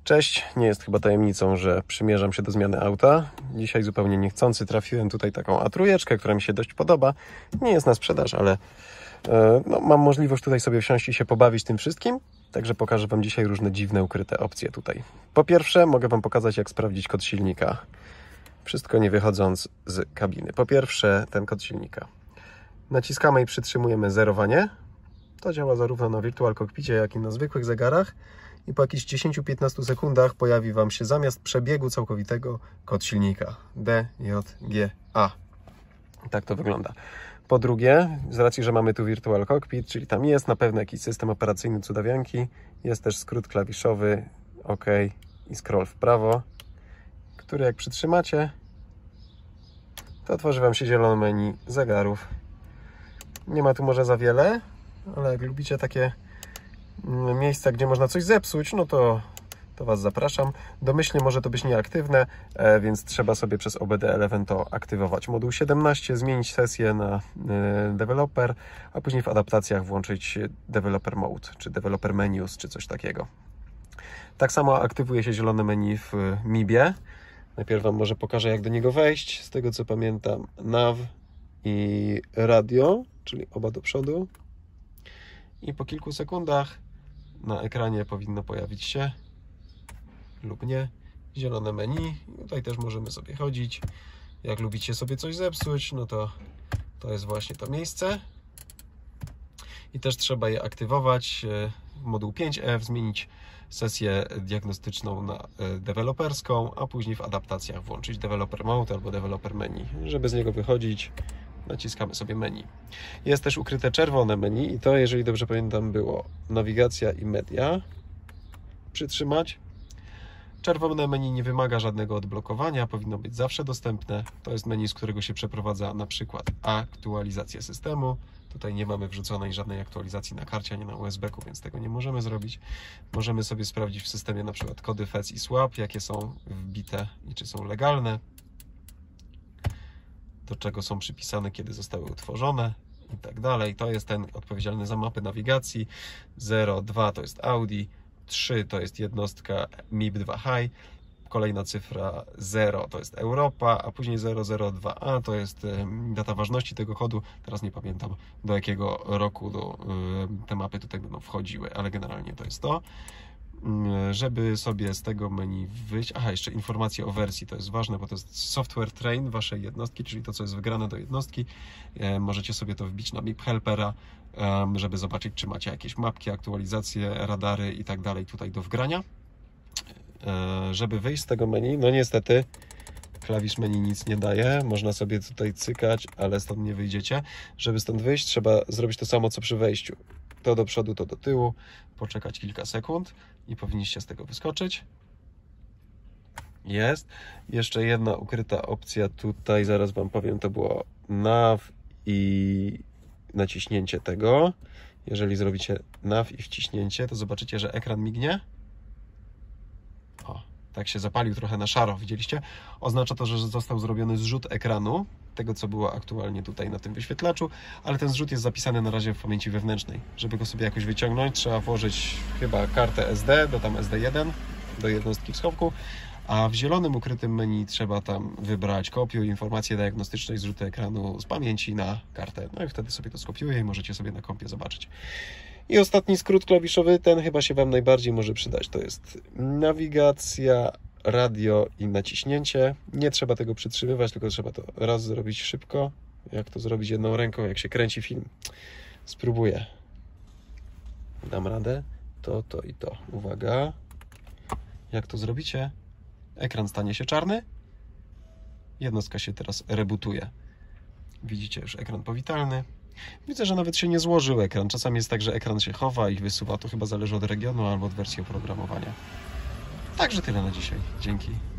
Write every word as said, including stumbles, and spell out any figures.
Cześć, nie jest chyba tajemnicą, że przymierzam się do zmiany auta. Dzisiaj zupełnie niechcący trafiłem tutaj taką A trzy, która mi się dość podoba. Nie jest na sprzedaż, ale no, mam możliwość tutaj sobie wsiąść i się pobawić tym wszystkim. Także pokażę Wam dzisiaj różne dziwne, ukryte opcje tutaj. Po pierwsze, mogę Wam pokazać, jak sprawdzić kod silnika. Wszystko nie wychodząc z kabiny. Po pierwsze, ten kod silnika. Naciskamy i przytrzymujemy zerowanie. To działa zarówno na Virtual Cockpicie, jak i na zwykłych zegarach. I po jakichś dziesięciu do piętnastu sekundach pojawi Wam się zamiast przebiegu całkowitego kod silnika D J G A. Tak to wygląda. Po drugie, z racji, że mamy tu Virtual Cockpit, czyli tam jest na pewno jakiś system operacyjny cudawianki, jest też skrót klawiszowy OK i scroll w prawo, który jak przytrzymacie, to otworzy Wam się zielone menu zegarów. Nie ma tu może za wiele, ale jak lubicie takie miejsca, gdzie można coś zepsuć, no to, to Was zapraszam. Domyślnie może to być nieaktywne, e, więc trzeba sobie przez O B D Eleven to aktywować. Moduł siedemnaście, zmienić sesję na e, Developer, a później w adaptacjach włączyć Developer Mode, czy Developer Menus, czy coś takiego. Tak samo aktywuje się zielone menu w M I B-ie. Najpierw Wam może pokażę, jak do niego wejść. Z tego co pamiętam, Nav i radio, czyli oba do przodu. I po kilku sekundach na ekranie powinno pojawić się lub nie zielone menu. Tutaj też możemy sobie chodzić. Jak lubicie sobie coś zepsuć, no to to jest właśnie to miejsce. I też trzeba je aktywować. Moduł pięć F, zmienić sesję diagnostyczną na deweloperską, a później w adaptacjach włączyć Developer Mode albo Developer Menu. Żeby z niego wychodzić, naciskamy sobie menu. Jest też ukryte czerwone menu i to, jeżeli dobrze pamiętam, było nawigacja i media. Przytrzymać. Czerwone menu nie wymaga żadnego odblokowania, powinno być zawsze dostępne. To jest menu, z którego się przeprowadza na przykład aktualizację systemu. Tutaj nie mamy wrzuconej żadnej aktualizacji na karcie, ani na U S B ku, więc tego nie możemy zrobić. Możemy sobie sprawdzić w systemie na przykład kody fetch i swap, jakie są wbite i czy są legalne, do czego są przypisane, kiedy zostały utworzone i tak dalej. To jest ten odpowiedzialny za mapy nawigacji. zero dwa to jest Audi, trzy to jest jednostka M I B dwa High, kolejna cyfra zero to jest Europa, a później zero zero dwa A to jest data ważności tego kodu. Teraz nie pamiętam, do jakiego roku do, te mapy tutaj będą wchodziły, ale generalnie to jest to. Żeby sobie z tego menu wyjść, aha, jeszcze informacje o wersji, to jest ważne, bo to jest software train waszej jednostki, czyli to, co jest wygrane do jednostki. Możecie sobie to wbić na M I P Helpera, żeby zobaczyć, czy macie jakieś mapki, aktualizacje, radary i tak dalej tutaj do wgrania. Żeby wyjść z tego menu, no niestety klawisz menu nic nie daje, można sobie tutaj cykać, ale stąd nie wyjdziecie. Żeby stąd wyjść, trzeba zrobić to samo, co przy wejściu. To do przodu, to do tyłu, poczekać kilka sekund i powinniście z tego wyskoczyć. Jest. Jeszcze jedna ukryta opcja tutaj, zaraz Wam powiem, to było Nav i naciśnięcie tego. Jeżeli zrobicie Nav i wciśnięcie, to zobaczycie, że ekran mignie. O, tak się zapalił trochę na szaro, widzieliście? Oznacza to, że został zrobiony zrzut ekranu, tego co było aktualnie tutaj na tym wyświetlaczu, ale ten zrzut jest zapisany na razie w pamięci wewnętrznej. Żeby go sobie jakoś wyciągnąć, trzeba włożyć chyba kartę S D, do tam S D jeden, do jednostki w schowku, a w zielonym ukrytym menu trzeba tam wybrać kopiuj informacje diagnostyczne i zrzuty ekranu z pamięci na kartę. No i wtedy sobie to skopiuję i możecie sobie na kompie zobaczyć. I ostatni skrót klawiszowy, ten chyba się Wam najbardziej może przydać, to jest nawigacja, radio i naciśnięcie. Nie trzeba tego przytrzymywać, tylko trzeba to raz zrobić szybko. Jak to zrobić jedną ręką, jak się kręci film? Spróbuję. Dam radę. To, to i to. Uwaga. Jak to zrobicie? Ekran stanie się czarny. Jednostka się teraz rebootuje. Widzicie już ekran powitalny. Widzę, że nawet się nie złożył ekran. Czasami jest tak, że ekran się chowa i wysuwa. To chyba zależy od regionu albo od wersji oprogramowania. Także tyle na dzisiaj. Dzięki.